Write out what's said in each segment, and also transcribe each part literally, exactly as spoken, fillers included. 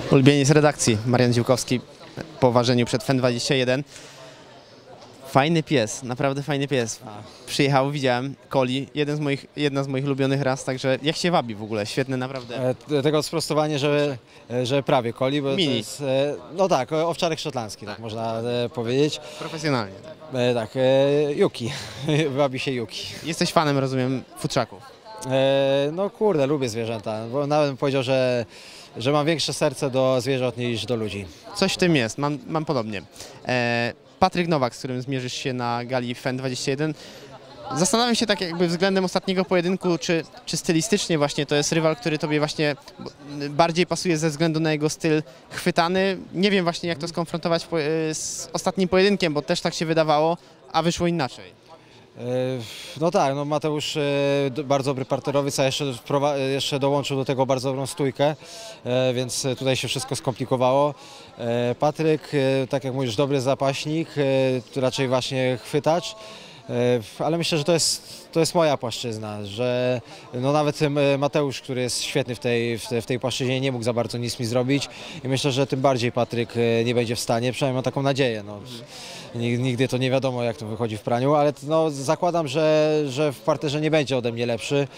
Ulubieniec redakcji, Marian Ziłkowski, po ważeniu przed F E N dwadzieścia jeden. Fajny pies, naprawdę fajny pies. Przyjechał, widziałem, Coli, jeden z moich, jedna z moich ulubionych ras, także jak się wabi w ogóle, świetny naprawdę. E, tego sprostowanie, że, że prawie Coli, bo Mini. to jest, e, no tak, owczarek szotlandzki, tak, tak można e, powiedzieć. Profesjonalnie. E, tak, e, Yuki, wabi się Yuki. Jesteś fanem, rozumiem, futrzaków. E, no kurde, lubię zwierzęta, bo nawet bym powiedział, że, że mam większe serce do zwierząt niż do ludzi. Coś w tym jest, mam, mam podobnie. E, Patryk Nowak, z którym zmierzysz się na gali F E N dwadzieścia jeden. Zastanawiam się tak jakby względem ostatniego pojedynku, czy, czy stylistycznie właśnie to jest rywal, który tobie właśnie bardziej pasuje ze względu na jego styl chwytany. Nie wiem właśnie jak to skonfrontować z ostatnim pojedynkiem, bo też tak się wydawało, a wyszło inaczej. No tak, no Mateusz bardzo dobry parterowiec, a jeszcze, jeszcze dołączył do tego bardzo dobrą stójkę, więc tutaj się wszystko skomplikowało. Patryk, tak jak mówisz, dobry zapaśnik, raczej właśnie chwytacz, ale myślę, że to jest, to jest moja płaszczyzna, że no nawet Mateusz, który jest świetny w tej, w tej płaszczyźnie, nie mógł za bardzo nic mi zrobić i myślę, że tym bardziej Patryk nie będzie w stanie, przynajmniej mam taką nadzieję. No. Nigdy to nie wiadomo, jak to wychodzi w praniu, ale no, zakładam, że, że w parterze nie będzie ode mnie lepszy.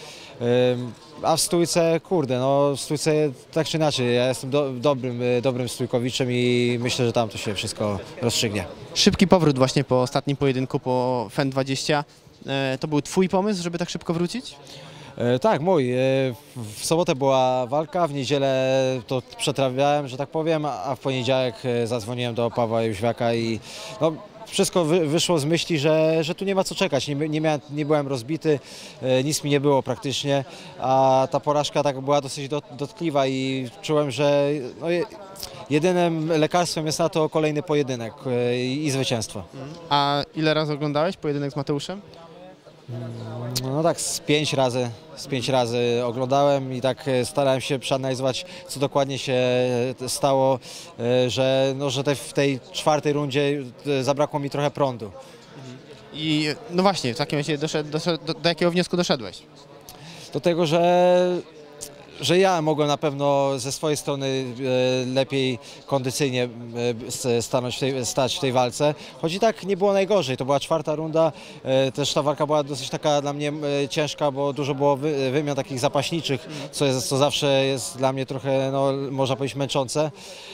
A w stójce, kurde, no w stójce tak czy inaczej, ja jestem do, dobrym, dobrym stójkowiczem i myślę, że tam to się wszystko rozstrzygnie. Szybki powrót właśnie po ostatnim pojedynku, po F E N dwadzieścia. To był twój pomysł, żeby tak szybko wrócić? E, tak, mój. E, w sobotę była walka, w niedzielę to przetrawiałem, że tak powiem, a w poniedziałek zadzwoniłem do Pawła Jóźwiaka i no, wszystko wy, wyszło z myśli, że, że tu nie ma co czekać. Nie, nie, miałem, nie byłem rozbity, e, nic mi nie było praktycznie, a ta porażka tak była dosyć dot, dotkliwa i czułem, że no, jedynym lekarstwem jest na to kolejny pojedynek e, i, i zwycięstwo. A ile razy oglądałeś pojedynek z Mateuszem? No tak z pięć razy, z pięć razy oglądałem i tak starałem się przeanalizować, co dokładnie się stało, że, no, że te, w tej czwartej rundzie zabrakło mi trochę prądu. I no właśnie, w takim razie doszedł, doszedł, do, do jakiego wniosku doszedłeś? Do tego, że że ja mogłem na pewno ze swojej strony lepiej kondycyjnie stanąć w tej, stać w tej walce, choć i tak nie było najgorzej, to była czwarta runda, też ta walka była dosyć taka dla mnie ciężka, bo dużo było wymian takich zapaśniczych, co, jest, co zawsze jest dla mnie trochę, no, można powiedzieć, męczące,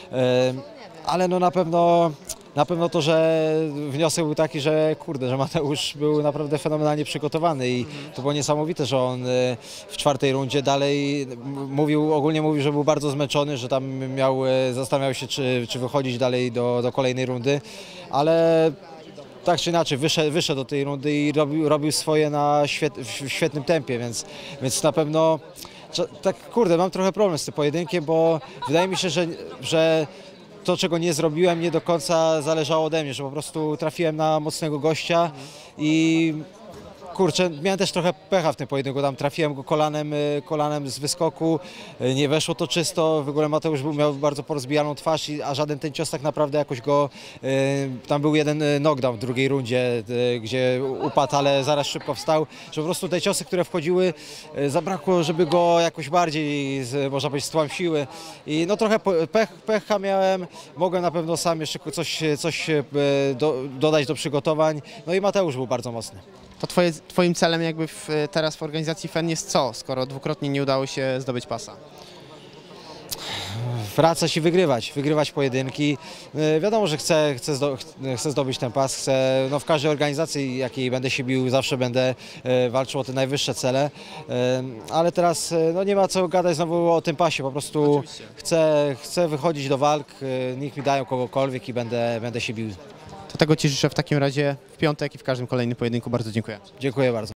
ale no na pewno Na pewno to, że wniosek był taki, że kurde, że Mateusz był naprawdę fenomenalnie przygotowany i to było niesamowite, że on w czwartej rundzie dalej mówił, ogólnie mówił, że był bardzo zmęczony, że tam miał, zastanawiał się, czy, czy wychodzić dalej do, do kolejnej rundy, ale tak czy inaczej wyszedł, wyszedł do tej rundy i robił, robił swoje na świet, w świetnym tempie, więc, więc na pewno tak kurde, mam trochę problem z tym pojedynkiem, bo wydaje mi się, że, że to, czego nie zrobiłem, nie do końca zależało ode mnie, że po prostu trafiłem na mocnego gościa i kurczę, miałem też trochę pecha w tym pojedynku, tam trafiłem go kolanem, kolanem z wyskoku, nie weszło to czysto, w ogóle Mateusz był, miał bardzo porozbijaną twarz, a żaden ten cios tak naprawdę jakoś go, tam był jeden knockdown w drugiej rundzie, gdzie upadł, ale zaraz szybko wstał, że po prostu te ciosy, które wchodziły, zabrakło, żeby go jakoś bardziej, można powiedzieć, stłamsiły i no trochę pech, pecha miałem, mogłem na pewno sam jeszcze coś, coś do, dodać do przygotowań, no i Mateusz był bardzo mocny. To twoje, twoim celem jakby w, teraz w organizacji F E N jest co, skoro dwukrotnie nie udało się zdobyć pasa? Wracać i wygrywać, wygrywać pojedynki. Wiadomo, że chcę, chcę, zdo, chcę zdobyć ten pas, chcę, no w każdej organizacji, jakiej będę się bił, zawsze będę walczył o te najwyższe cele, ale teraz no nie ma co gadać znowu o tym pasie, po prostu chcę, chcę wychodzić do walk, niech mi dają kogokolwiek i będę, będę się bił. To tego Ci życzę w takim razie w piątek i w każdym kolejnym pojedynku. Bardzo dziękuję. Dziękuję bardzo.